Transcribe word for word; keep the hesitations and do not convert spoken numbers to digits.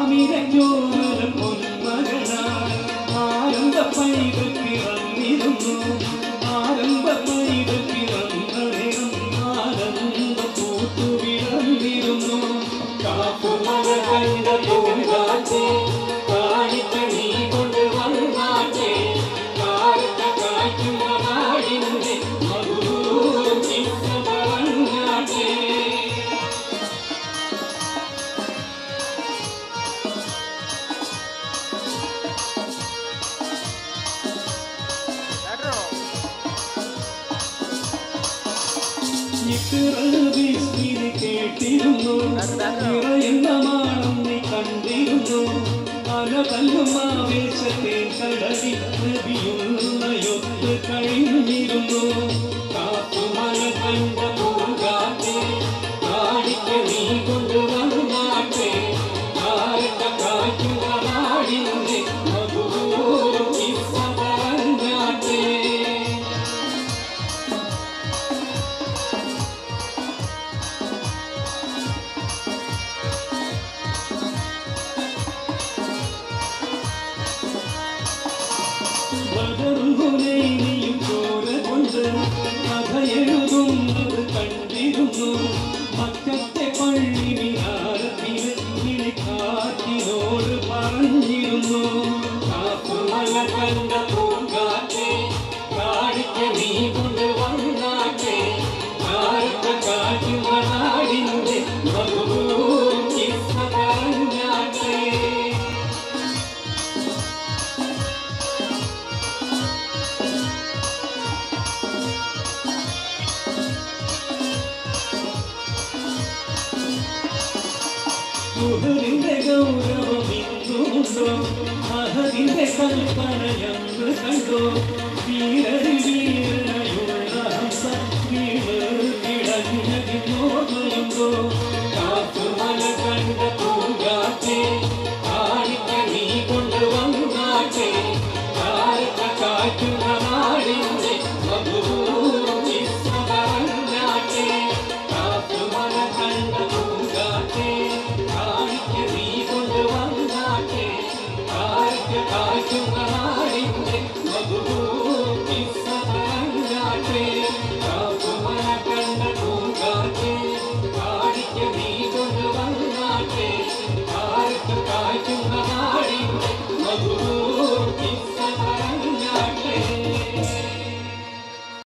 ആമിരഞ്ഞോല പൊന്മകനായി ആരംഭ പൈതൽ പിറന്നിരുന്നു. ആരംഭ പൈതൽ പിറന്ന നേരം ആനന്ദ പൂത്തുവിടർന്നിരുന്നു. കാപ്പുമല കണ്ട പൂങ്കാറ്റേ കാണിക്ക നീ കൊണ്ട് വന്നാറ്റേ കാലത്ത കായ്ക്കുന്ന നാടിന്റെ മധുരം ചിത്ത പറഞ്ഞാറ്റേ. കേട്ടിരുന്നു നിറയുന്ന മാണം നീ കണ്ടിരുന്നു. അലതല്ലും ആവേശത്തെ കടലിൽ നബിയുള്ളയൊത്ത് കഴിഞ്ഞിരുന്നു. കാത്തുമല കണ്ട പൂങ്കാറ്റേ കാണിക്ക നീ കൊണ്ടുവന്നാട്ടെ കാലത്ത കായ്ക്കുന്ന നാടിന്റെ മധുരം ചിത്ത പറഞ്ഞാട്ടെ. ബദറുഹുനൈനിയും ചോര കൊണ്ട് കഥ എഴുതുന്നത് കണ്ടിരുന്നു. മക്കത്തെ പള്ളി മിനാരത്തില് കിളിക്കാറ്റിനോട് പറഞ്ഞിരുന്നു. കാപ്പുമല കണ്ട പൂങ്കാറ്റേ കാണിക്ക നീ കൊണ്ട് വന്നാട്ടെ കാലത്ത കാറ്റുന്ന നാടിന്റെ മധുരം ചിത്ത പറഞ്ഞാട്ടെ. സുഹൃന്റെ ഗൗരവം ഇന്നുണ്ടോ അഹരിന്റെ കൽപ്പനയെന്ന് കണ്ടോ. വീരരി വീരനയുള്ള ഹംസ വീട് കിടഞ്ഞതിനോർമ്മയുണ്ടോ.